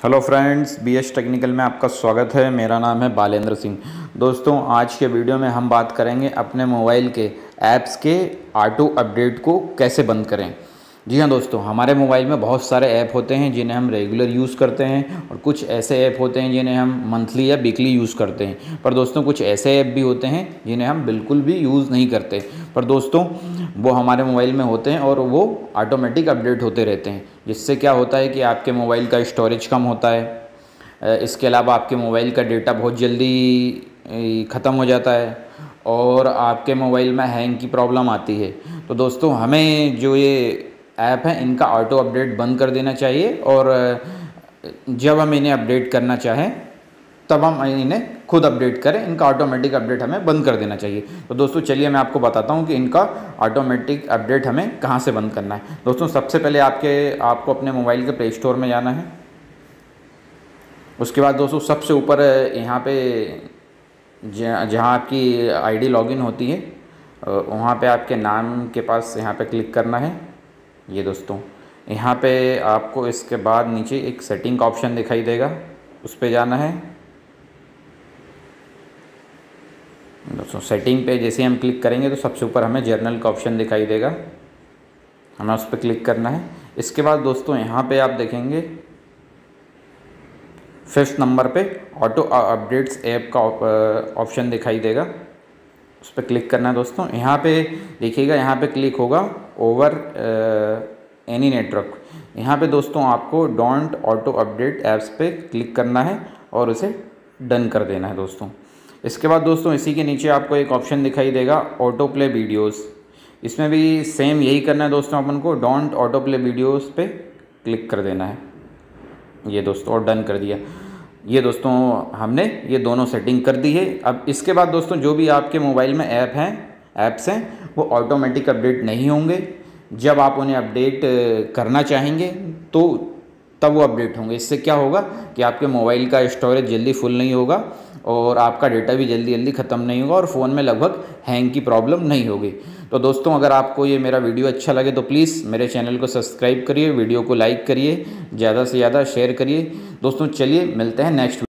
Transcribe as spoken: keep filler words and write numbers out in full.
Hello friends, B S technical में आपका स्वागत है। मेरा नाम है बालेंद्र सिंह। दोस्तों, आज के वीडियो में हम बात करेंगे अपने मोबाइल के ऐप्स के ऑटो अपडेट को कैसे बंद करें। जी हाँ दोस्तों, हमारे मोबाइल में बहुत सारे ऐप होते हैं जिन्हें हम रेगुलर यूज़ करते हैं और कुछ ऐसे ऐप होते हैं जिन्हें हम मंथली या वीकली यूज़ करते हैं। पर दोस्तों, कुछ ऐसे ऐप भी होते हैं जिन्हें हम बिल्कुल भी यूज़ नहीं करते, पर दोस्तों वो हमारे मोबाइल में होते हैं और वो ऑटोमेटिक अपडेट होते रहते हैं। जिससे क्या होता है कि आपके मोबाइल का स्टोरेज कम होता है। इसके अलावा आपके मोबाइल का डेटा बहुत जल्दी ख़त्म हो जाता है और आपके मोबाइल में हैंग की प्रॉब्लम आती है। तो दोस्तों, हमें जो ये ऐप है इनका ऑटो अपडेट बंद कर देना चाहिए और जब हम इन्हें अपडेट करना चाहें तब हम इन्हें खुद अपडेट करें। इनका ऑटोमेटिक अपडेट हमें बंद कर देना चाहिए। तो दोस्तों चलिए मैं आपको बताता हूं कि इनका ऑटोमेटिक अपडेट हमें कहां से बंद करना है। दोस्तों, सबसे पहले आपके आपको अपने मोबाइल के प्ले स्टोर में जाना है। उसके बाद दोस्तों सबसे ऊपर यहाँ पे जहाँ आपकी आईडी लॉगिन होती है वहाँ पे आपके नाम के पास यहाँ पे क्लिक करना है। ये दोस्तों, यहाँ पे आपको इसके बाद नीचे एक सेटिंग का ऑप्शन दिखाई देगा, उस पर जाना है। दोस्तों, सेटिंग पे जैसे हम क्लिक करेंगे तो सबसे ऊपर हमें जर्नल का ऑप्शन दिखाई देगा, हमें उस पर क्लिक करना है। इसके बाद दोस्तों यहाँ पे आप देखेंगे फिफ्थ नंबर पे ऑटो अपडेट्स ऐप का ऑप्शन दिखाई देगा, उस पर क्लिक करना है। दोस्तों यहाँ पे देखिएगा, यहाँ पे क्लिक होगा ओवर एनी नेटवर्क। यहाँ पे दोस्तों आपको डोंट ऑटो अपडेट ऐप्स पे क्लिक करना है और उसे डन कर देना है दोस्तों। इसके बाद दोस्तों इसी के नीचे आपको एक ऑप्शन दिखाई देगा ऑटो प्ले वीडियोज़। इसमें भी सेम यही करना है दोस्तों, अपन को डोंट ऑटो प्ले वीडियोज़ पे क्लिक कर देना है। ये दोस्तों और डन कर दिया। ये दोस्तों हमने ये दोनों सेटिंग कर दी है। अब इसके बाद दोस्तों जो भी आपके मोबाइल में ऐप हैं ऐप्स हैं वो ऑटोमेटिक अपडेट नहीं होंगे। जब आप उन्हें अपडेट करना चाहेंगे तो तब वो अपडेट होंगे। इससे क्या होगा कि आपके मोबाइल का स्टोरेज जल्दी फुल नहीं होगा और आपका डेटा भी जल्दी जल्दी ख़त्म नहीं होगा और फ़ोन में लगभग हैंग की प्रॉब्लम नहीं होगी। तो दोस्तों, अगर आपको ये मेरा वीडियो अच्छा लगे तो प्लीज़ मेरे चैनल को सब्सक्राइब करिए, वीडियो को लाइक करिए, ज़्यादा से ज़्यादा शेयर करिए। दोस्तों चलिए मिलते हैं नेक्स्ट